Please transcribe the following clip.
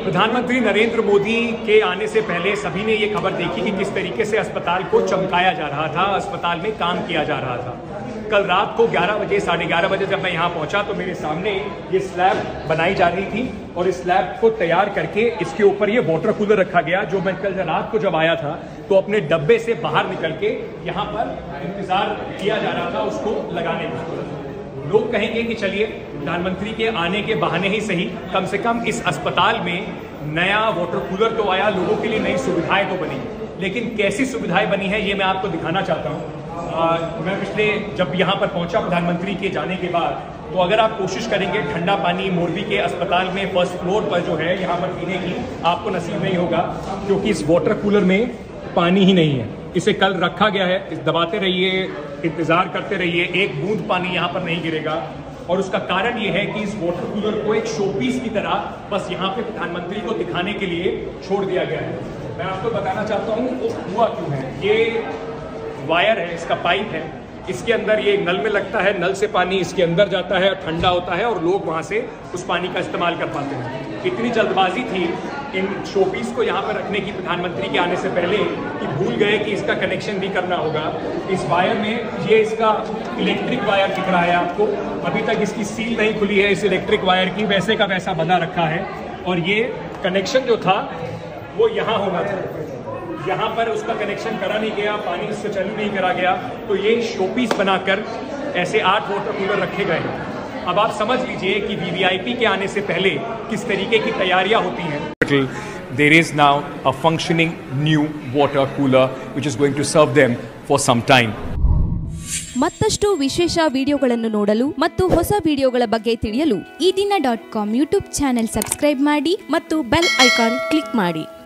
प्रधानमंत्री नरेंद्र मोदी के आने से पहले सभी ने ये खबर देखी कि किस तरीके से अस्पताल को चमकाया जा रहा था, अस्पताल में काम किया जा रहा था। कल रात को 11 बजे 11:30 बजे जब मैं यहाँ पहुँचा तो मेरे सामने ये स्लैब बनाई जा रही थी और इस स्लैब को तैयार करके इसके ऊपर ये वाटर कूलर रखा गया, जो मैं कल रात को जब आया था तो अपने डब्बे से बाहर निकल के यहाँ पर इंतजार किया जा रहा था उसको लगाने का। लोग कहेंगे कि चलिए प्रधानमंत्री के आने के बहाने ही सही, कम से कम इस अस्पताल में नया वाटर कूलर तो आया, लोगों के लिए नई सुविधाएं तो बनी, लेकिन कैसी सुविधाएं बनी है ये मैं आपको दिखाना चाहता हूँ। मैं पिछले जब यहाँ पर पहुँचा प्रधानमंत्री के जाने के बाद, तो अगर आप कोशिश करेंगे ठंडा पानी मोरबी के अस्पताल में फर्स्ट फ्लोर पर जो है यहाँ पर पीने की, आपको नसीब नहीं होगा, क्योंकि इस वाटर कूलर में पानी ही नहीं है। इसे कल रखा गया है, इस दबाते रहिए, इंतजार करते रहिए, एक बूंद पानी यहाँ पर नहीं गिरेगा। और उसका कारण ये है कि इस वाटर कूलर को एक शोपीस की तरह बस यहाँ पे प्रधानमंत्री को दिखाने के लिए छोड़ दिया गया है। मैं आपको बताना चाहता हूँ वो हुआ क्यों है। ये वायर है, इसका पाइप है, इसके अंदर ये नल में लगता है, नल से पानी इसके अंदर जाता है, ठंडा होता है और लोग वहाँ से उस पानी का इस्तेमाल कर पाते हैं। इतनी जल्दबाजी थी इन शोपीस को यहाँ पर रखने की प्रधानमंत्री के आने से पहले कि भूल गए कि इसका कनेक्शन भी करना होगा। इस वायर में ये इसका इलेक्ट्रिक वायर दिख रहा है आपको, अभी तक इसकी सील नहीं खुली है इस इलेक्ट्रिक वायर की, वैसे का वैसा बना रखा है। और ये कनेक्शन जो था वो यहाँ होना था, यहाँ पर उसका कनेक्शन करा नहीं गया, पानी इससे चालू नहीं करा गया, तो ये शोपीस बनाकर ऐसे 8 वाटर कूलर रखे गए। अब आप समझ लीजिए कि वीवीआईपी के आने से पहले किस तरीके की तैयारियां होती हैं। There is now a functioning new water cooler which is going to serve them for some time. ಮತ್ತಷ್ಟು ವಿಶೇಷ ವಿಡಿಯೋಗಳನ್ನು ನೋಡಲು ಮತ್ತು ಹೊಸ ವಿಡಿಯೋಗಳ ಬಗ್ಗೆ ತಿಳಿಯಲು eedina.com ಯೂಟ್ಯೂಬ್ ಚಾನೆಲ್ ಸಬ್ಸ್ಕ್ರೈಬ್ ಮಾಡಿ ಮತ್ತು ಬೆಲ್ ಐಕಾನ್ ಕ್ಲಿಕ್ ಮಾಡಿ.